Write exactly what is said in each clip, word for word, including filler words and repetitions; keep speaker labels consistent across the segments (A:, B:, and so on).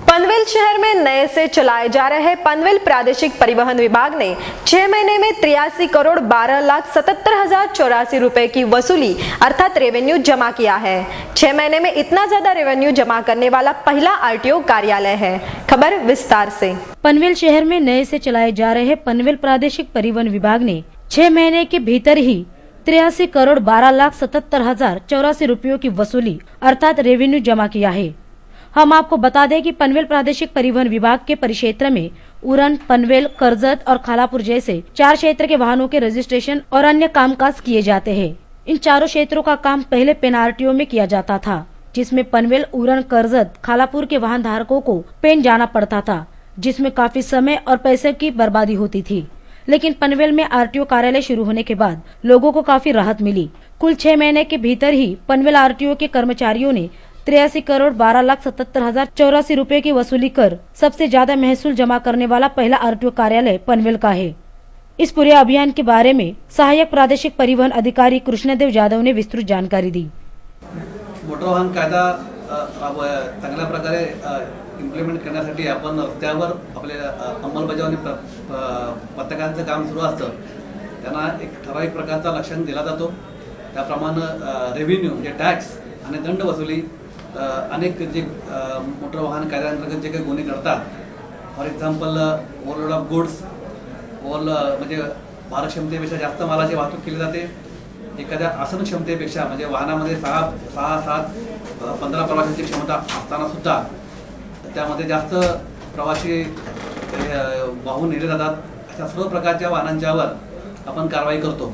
A: पनवेल शहर में नए से चलाए जा रहे पनवेल प्रादेशिक परिवहन विभाग ने छह महीने में तिरासी करोड़ बारह लाख सतहत्तर हजार चौरासी रुपए की वसूली अर्थात रेवेन्यू जमा किया है। छह महीने में इतना ज्यादा रेवेन्यू जमा करने वाला पहला आरटीओ कार्यालय है। खबर विस्तार से।
B: पनवेल शहर में नए से चलाए जा रहे पनवेल प्रादेशिक परिवहन विभाग ने छह महीने के भीतर ही तिरासी करोड़ बारह लाख सतहत्तर हजार चौरासी रुपयों की वसूली अर्थात रेवेन्यू जमा किया है। हम आपको बता दें कि पनवेल प्रादेशिक परिवहन विभाग के परिक्षेत्र में उरण, पनवेल, करजत और खालापुर जैसे चार क्षेत्र के वाहनों के रजिस्ट्रेशन और अन्य कामकाज किए जाते हैं। इन चारों क्षेत्रों का काम पहले पेन आरटीओ में किया जाता था, जिसमें पनवेल, उरण, करजत, खालापुर के वाहन धारकों को पेन जाना पड़ता था, जिसमें काफी समय और पैसे की बर्बादी होती थी। लेकिन पनवेल में आरटीओ कार्यालय शुरू होने के बाद लोगों को काफी राहत मिली। कुल छह महीने के भीतर ही पनवेल आरटीओ के कर्मचारियों ने तिरासी करोड़ बारह लाख सतहत्तर हजार चौरासी रूपए की वसूली कर सबसे ज्यादा महसूल जमा करने वाला पहला आरटीओ कार्यालय पनवेल का है। इस पूरे अभियान के बारे में सहायक प्रादेशिक परिवहन अधिकारी कृष्णदेव जाधव ने विस्तृत जानकारी दी।
C: मोटर वाहन कायदा चांगल्या प्रकारे इम्प्लिमेंट करण्यासाठी आपण रस्त्यावर आपल्या अंमलबजावणी पथकांचं काम सुरू असतं, त्यांना एक ठराविक प्रकारचा लक्षण दिला जातो। त्याप्रमाणे रेव्हेन्यू म्हणजे टॅक्स आणि दंड वसुली अनेक जे मोटर वाहन कायद्याअंतर्गत जे काही गुन्हे घडतात, for example overload of goods, over म्हणजे भार क्षमतेपेक्षा जास्त मालाची वाहतूक केली जाते, एखाद्या आसन क्षमतेपेक्षा म्हणजे वाहनामध्ये सहा सहा सात पंधरा प्रवाशांची क्षमता असताना सुद्धा त्यामध्ये जास्त प्रवासी वाहून नेले जातात, अशा सर्व प्रकारच्या वाहनांच्यावर आपण कारवाई करतो।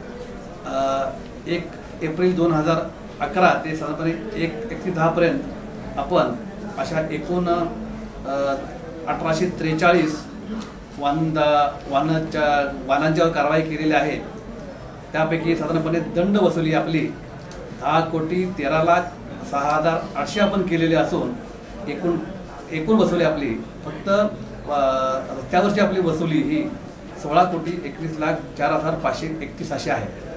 C: एक एप्रिल दोन हजार अकरा ते साधारणपणे एक एकतीस दहा पर्यंत आपण अशा एकूण अठराशे त्रेचाळीस वाहन वाहनांच्या वाहनांच्यावर कारवाई केलेली आहे। त्यापैकी साधारणपणे दंड वसुली आपली दहा कोटी तेरा लाख सहा हजार आठशे आपण केलेली असून एकूण एकूण वसुली आपली फक्त रस्त्यावरची आपली वसुली ही सोळा कोटी एकवीस लाख चार हजार पाचशे एकतीस अशी आहे।